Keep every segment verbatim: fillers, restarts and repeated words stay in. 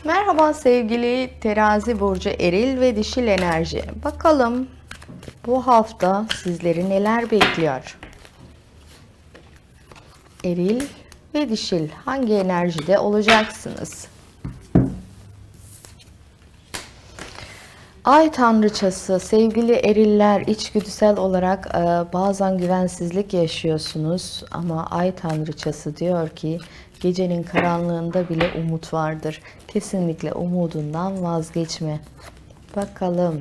Merhaba sevgili Terazi burcu eril ve dişil enerji. Bakalım bu hafta sizleri neler bekliyor? Eril ve dişil hangi enerjide olacaksınız? Ay tanrıçası, sevgili eriller, içgüdüsel olarak e, bazen güvensizlik yaşıyorsunuz ama ay tanrıçası diyor ki gecenin karanlığında bile umut vardır. Kesinlikle umudundan vazgeçme. Bakalım.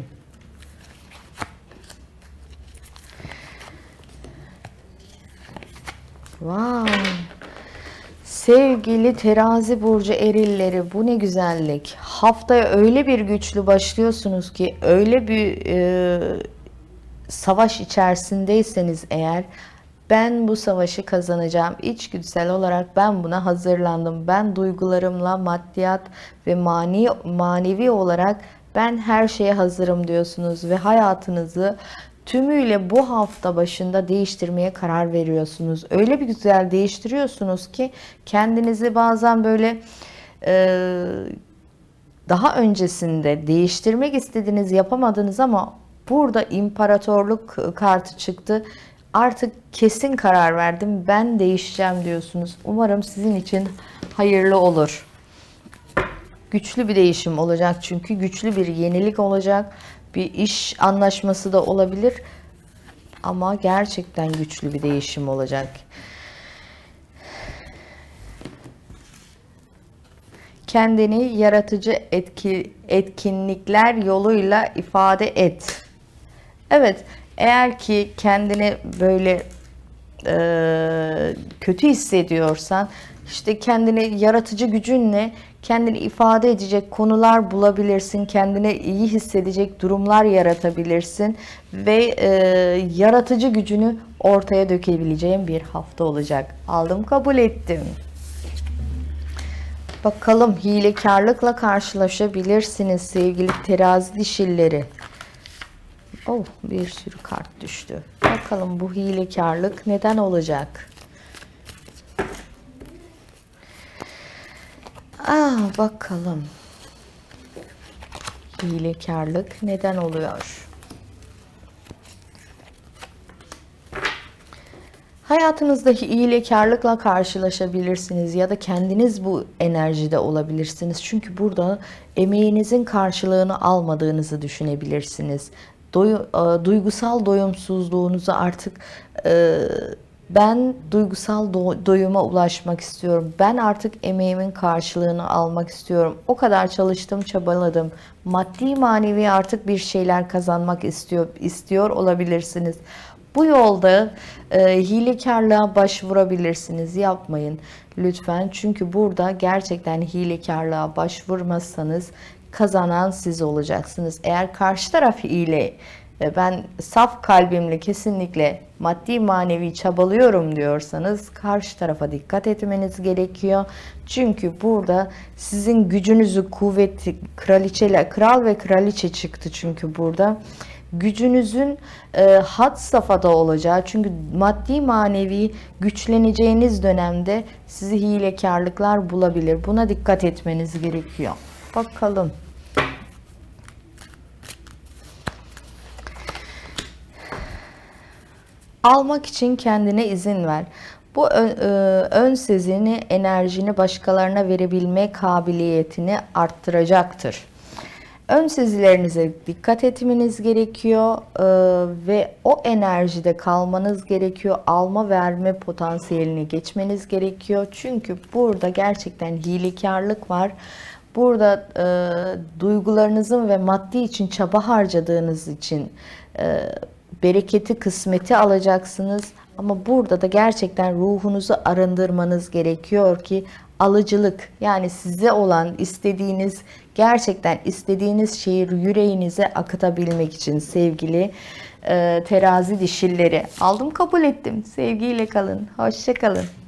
Wow. Sevgili terazi burcu erilleri, bu ne güzellik. Haftaya öyle bir güçlü başlıyorsunuz ki, öyle bir e, savaş içerisindeyseniz eğer, ben bu savaşı kazanacağım. İçgüdüsel olarak ben buna hazırlandım. Ben duygularımla, maddiyat ve mani, manevi olarak ben her şeye hazırım diyorsunuz ve hayatınızı tümüyle bu hafta başında değiştirmeye karar veriyorsunuz. Öyle bir güzel değiştiriyorsunuz ki kendinizi bazen böyle e, daha öncesinde değiştirmek istediğiniz, yapamadınız ama burada imparatorluk kartı çıktı. Artık kesin karar verdim, ben değişeceğim diyorsunuz. Umarım sizin için hayırlı olur. Güçlü bir değişim olacak çünkü güçlü bir yenilik olacak. Bir iş anlaşması da olabilir ama gerçekten güçlü bir değişim olacak. Kendini yaratıcı etki, etkinlikler yoluyla ifade et. Evet, eğer ki kendini böyle e, kötü hissediyorsan, işte kendini yaratıcı gücünle kendini ifade edecek konular bulabilirsin. Kendine iyi hissedecek durumlar yaratabilirsin. Ve e, yaratıcı gücünü ortaya dökebileceğin bir hafta olacak. Aldım, kabul ettim. Bakalım, hilekarlıkla karşılaşabilirsiniz sevgili terazi dişilleri. Oh, bir sürü kart düştü. Bakalım bu hilekarlık neden olacak? Ah, bakalım. Hilekarlık neden oluyor? Hayatınızdaki hilekarlıkla karşılaşabilirsiniz ya da kendiniz bu enerjide olabilirsiniz. Çünkü burada emeğinizin karşılığını almadığınızı düşünebilirsiniz. Doyu, e, duygusal doyumsuzluğunuzu artık e, ben duygusal do, doyuma ulaşmak istiyorum. Ben artık emeğimin karşılığını almak istiyorum. O kadar çalıştım, çabaladım. Maddi manevi artık bir şeyler kazanmak istiyor, istiyor olabilirsiniz. Bu yolda e, hilekarlığa başvurabilirsiniz. Yapmayın lütfen. Çünkü burada gerçekten hilekarlığa başvurmazsanız kazanan siz olacaksınız. Eğer karşı taraf hile, ben saf kalbimle kesinlikle maddi manevi çabalıyorum diyorsanız karşı tarafa dikkat etmeniz gerekiyor. Çünkü burada sizin gücünüzü, kuvveti, kraliçeler, kral ve kraliçe çıktı çünkü burada. Gücünüzün e, had safhada olacağı, çünkü maddi manevi güçleneceğiniz dönemde sizi hilekarlıklar bulabilir. Buna dikkat etmeniz gerekiyor. Bakalım. Almak için kendine izin ver. Bu ön, ön sezini, enerjini başkalarına verebilme kabiliyetini arttıracaktır. Ön sezilerinize dikkat etmeniz gerekiyor ve o enerjide kalmanız gerekiyor. Alma verme potansiyelini geçmeniz gerekiyor. Çünkü burada gerçekten hilekarlık var. Burada e, duygularınızın ve maddi için çaba harcadığınız için e, bereketi, kısmeti alacaksınız. Ama burada da gerçekten ruhunuzu arındırmanız gerekiyor ki alıcılık, yani size olan istediğiniz, gerçekten istediğiniz şeyi yüreğinize akıtabilmek için sevgili e, terazi dişilleri. Aldım, kabul ettim. Sevgiyle kalın. Hoşça kalın.